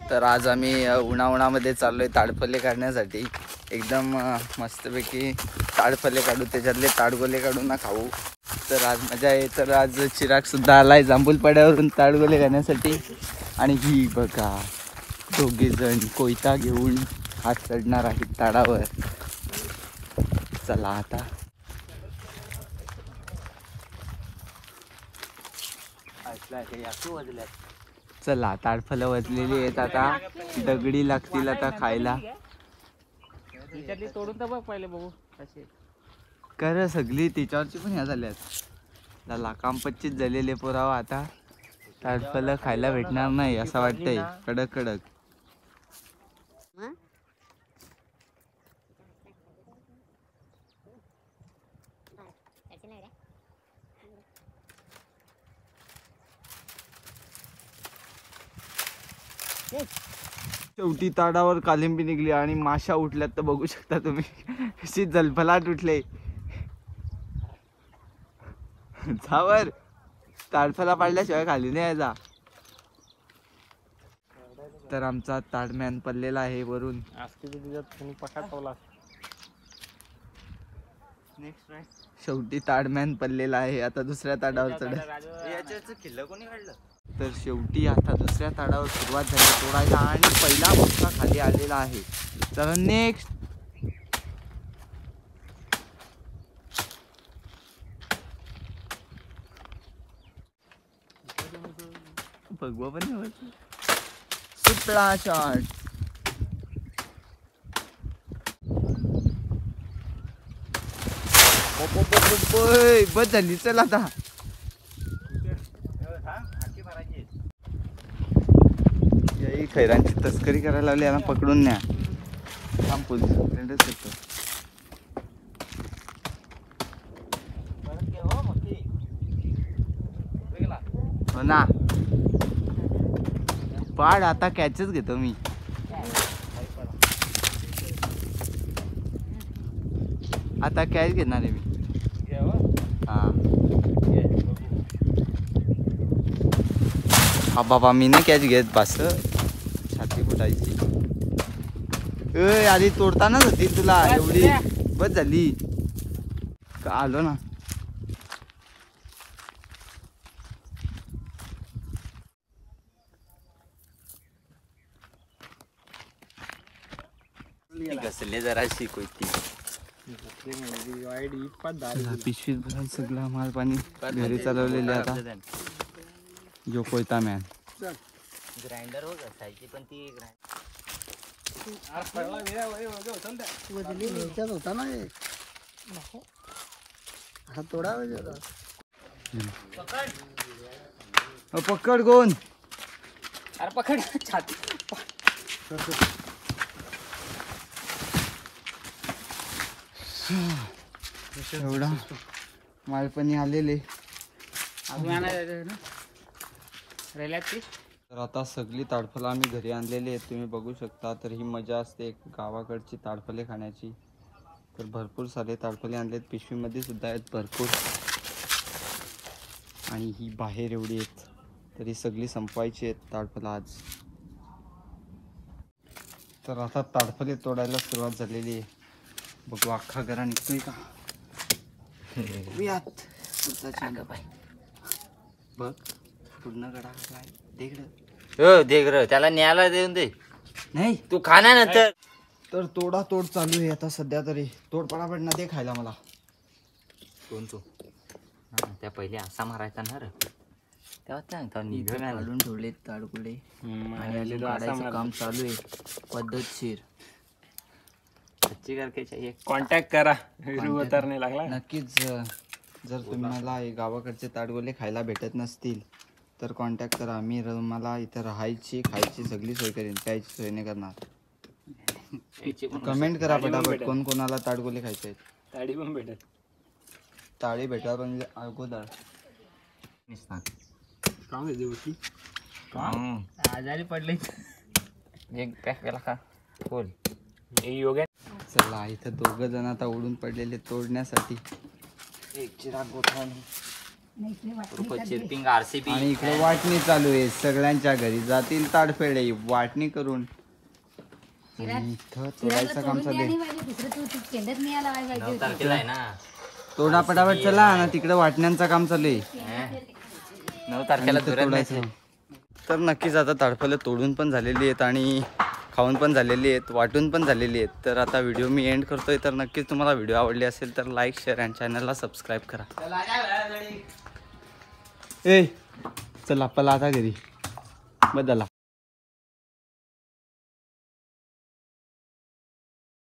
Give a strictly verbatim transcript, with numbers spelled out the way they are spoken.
तर आज आम्ही उन्हा उन्हामध्ये चाललोय ताडफले काढण्यासाठी. एकदम मस्तपैकी ताडफले काढू, त्याच्यातले ताडगोले काढून ना खाऊ. तर आज मजा आहे. तर आज चिराग सुद्धा आलाय जांभूलपाड्यावरून ताडगोले खाण्यासाठी. आणि ही बघा दोघे जण कोयता घेऊन हात चढणार आहेत ताडावर. चला आता चला ताडफलं वाजलेली आहेत. आता दगडी लागतील आता खायला. तोडून तर बघ पहिले बघू कसे कर सगळी त्याच्यावरची पण ह्या झाल्यात. लाखांपच्चीच झालेले पुरावा. आता ताडफलं खायला भेटणार नाही असं वाटतंय. कडक कडक शेवटी ताडावर कालिंबी निघली आणि माशा उठल्यात. तर बघू शकता तुम्ही कशी जलफलाट उठले. जावर ताडफला पाडल्याशिवाय खाली नाही यायचा. तर आमचा ताडमॅन पडलेला आहे वरून. शेवटी ताडमॅन पडलेला आहे. आता दुसऱ्या ताडावर चढ. किल्ला कोणी काढलं. तर शेवटी आता दुसऱ्या ताडावर सुरुवात झाली तोडायला आणि पहिला मोठा खाली आलेला आहे. तर नेक्स्ट भगवा पण सुपला शॉट. बस झाली. चल आता खैरांची तस्करी करायला लावली. यांना पकडून न्या. थांब पोलीस फ्रेंडच येतो. हो ना पाड. आता कॅचच घेतो मी. आता कॅच घेणार आहे मी. हा हा बाबा मी नाही कॅच घेत. बस छाती फुटायची. ए आधी तोडतानाच होती तुला एवढी बस झाली का. आलो ना. घसले जराशी कोयती. पिशवीत भरून सगळा माल पाणी घरी चालवलेले. आता जो कोयता मॅन ग्राइंडर हो घसायची पण ती होता ना. हा तोडा पकड कोण. अरे पकड छाती. एवढा मालपणी आलेले. तर आता सगळी ताडफलं आम्ही घरी आणलेली आहेत. तुम्ही बघू शकता. तर ही मजा असते गावाकडची ताडफले खाण्याची. तर भरपूर सारे ताडफले आणलेत. पिशवीमध्ये सुद्धा आहेत भरपूर. आणि ही बाहेर एवढी आहेत. तर ही सगळी संपवायची आहेत ताडफलं आज. तर आता ताडफले तोडायला सुरुवात झालेली आहे. बघू अख्खा गरा निघतोय का. बघ पूर्ण गडा काय देगड. देगर त्याला न्यायला देऊन दे. नाही तू खाना नंतर. तर तोडा तोड चालू आहे आता सध्या तरी. तोड पडापड ना दे खायला मला. कोण तू. त्या पहिले असा मारायचा ना रे. तेव्हा सांगता निघून काढून ठेवले ताडगोले. आणि काढायचं काम चालू आहे पद्धतशीर. अच्छी करके चाहिए. कॉन्टॅक्ट करा. उतरणे लागला. नक्कीच जर तुम्हाला गावाकडचे ताडगोले खायला भेटत नसतील तर कॉन्टॅक्ट करा. मी मला इथं राहायची खायची सगळी सोय करेन. प्यायची सोय नाही करणार. कमेंट करा पटापट कोण कोणाला ताडगोले खायचे आहेत. ताडी पण भेटत. ताडी भेटा पण अगोदर आजारी पडले. एक पॅक केला का बोल. योगा. चला इथं दोघं जण आता उडून पडलेले तोडण्यासाठी. एक चिराग गोठा चिरपिंग आरसीबी आणि इकडे वाटणी चालू आहे, सगळ्यांच्या घरी जातील ताडफेडे वाटणी करून. आणि इथं तोडायचं काम चालू आहे. नऊ तारखेला आहे ना. तोडा पटापट चला ना, तिकडे वाटण्यांचं काम चालू आहे. हं. नऊ तारखेला इथं धुऱ्यात तोडायचं नाही. काम. तर नक्कीच आता ताडफलं तोडून पण झालेली आहेत आणि खाऊन पण झालेली आहेत, वाटून पण झालेली आहेत. तर आता व्हिडिओ मी एंड करतोय. तर नक्कीच तुम्हाला व्हिडिओ आवडली असेल तर लाईक शेअर आणि चॅनलला सबस्क्राईब करा. ए चल आपला आता घरी बदला.